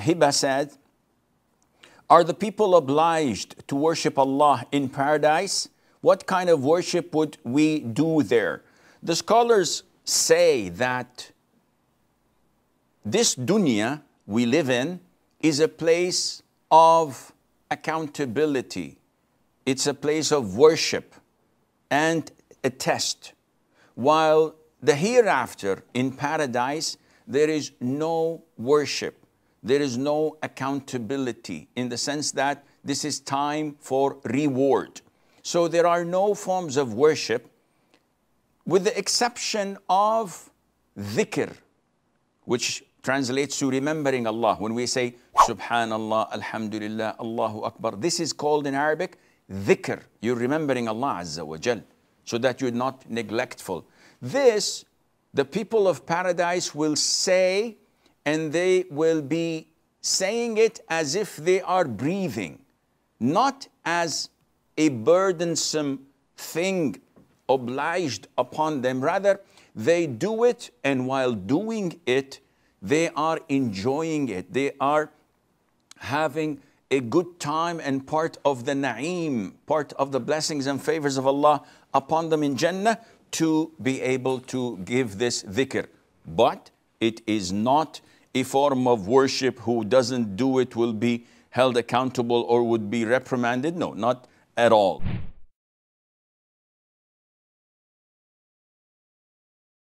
Hiba said, are the people obliged to worship Allah in paradise? What kind of worship would we do there? The scholars say that this dunya we live in is a place of accountability. It's a place of worship and a test. While the hereafter in paradise, there is no worship. There is no accountability in the sense that this is time for reward. So there are no forms of worship with the exception of dhikr, which translates to remembering Allah. When we say Subhanallah, Alhamdulillah, Allahu Akbar, this is called in Arabic dhikr. You're remembering Allah Azza wa Jal, so that you're not neglectful. This, the people of paradise will say, and they will be saying it as if they are breathing, not as a burdensome thing obliged upon them. Rather, they do it, and while doing it, they are enjoying it. They are having a good time and part of the na'im, part of the blessings and favors of Allah upon them in Jannah, to be able to give this dhikr. But it is not a form of worship. Who doesn't do it will be held accountable or would be reprimanded. No, not at all.